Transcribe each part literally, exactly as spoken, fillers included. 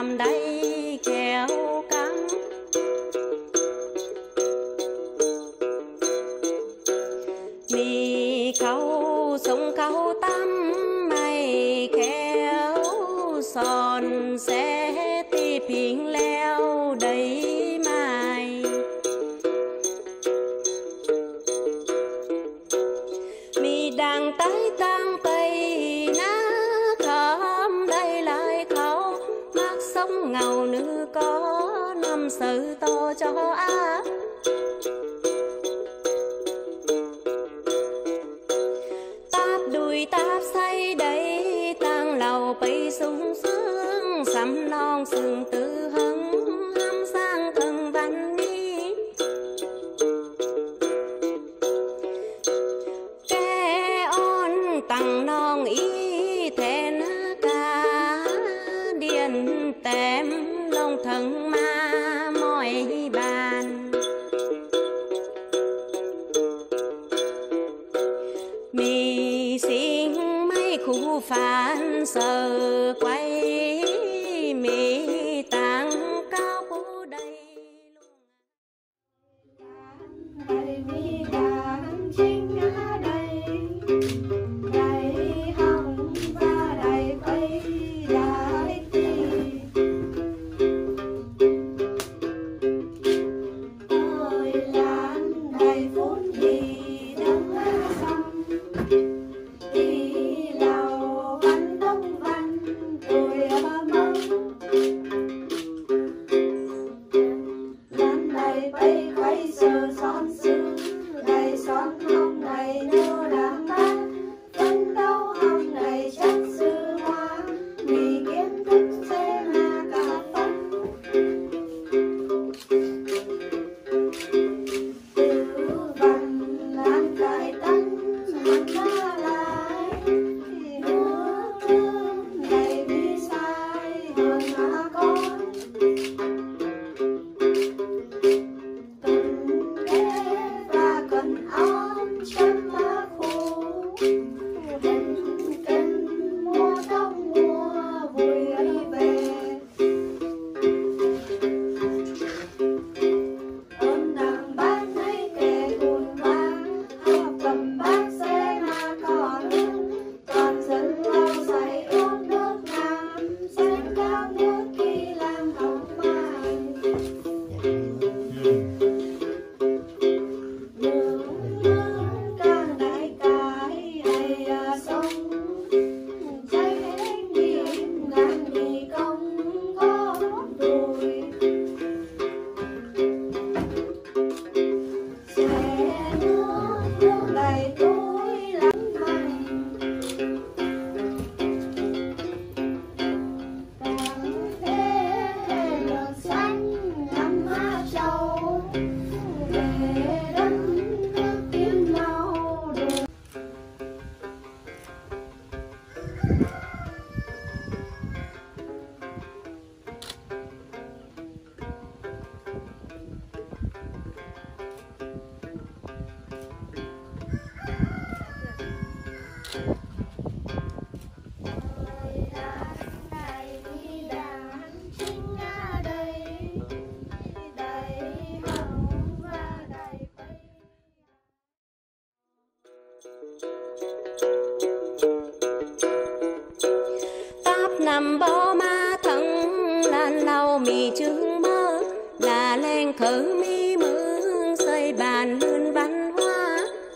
làm đây kéo căng. Mi khâu sông khâu tắm mày kéo son sẽ ti phiền leo đầy mai. Mi đang tái tăng tây ná khóm đây lại khâu mắt sông ngầu nữ có năm sự to cho á. Táp đùi táp say đây tăng lầu bay sung sướng sắm non sương tự hứng hâm sang thân văn mi. Kẻ on tăng non ý thẹn ca điền tém lòng thần ma mỏi bàn. Mi xin mấy khu phản sợ quay mi tăng cao bố đây đây mi đàn chính ở đây đây hồng và đây bay đại ti ơi lan đây phút gì đông sông đi lầu văn đông văn tôi mong lan đây bay quay sờ son sương đây son hồng này nhớ làm bát phân đâu hồng này chắc xưa hoa vì kiến thức sẽ là cả phân từ văn lan cài tân hẳn ra lại nước thương này đi sai hơn mà con từng ghé và cần ôm chăm má khô đến kênh mùa đông mùa vui về ơn nàng bác mấy kẻ buồn bã họ cầm bát xe mà còn còn dân lao say uống nước nam xem cao nước khi làm hồng mai nương nương càng đại cái hay sông cháy nghiêng ngàn đi công có đùi xe nước nước đầy túi lắm mày càng thế đường xanh ngắm hoa trầu về đất nước kiếm nhau đường đây đi đàn chính ở đây đây hồng và đây bay táp nằm bó ma thân lan lâu mi chương mơ là lên khử mi mương xây bàn lươn văn hóa.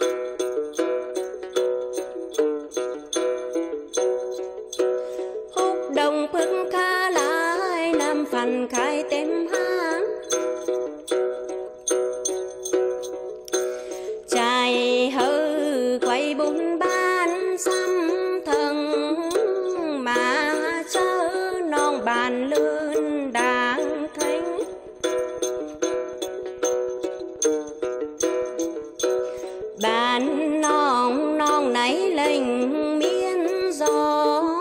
Hút đồng phức khá lại nằm phần khai tem hang chạy hư quay bốn ban xăm thân mà chớ non bàn lươn đang thánh. Bàn non non nấy lệnh miên gió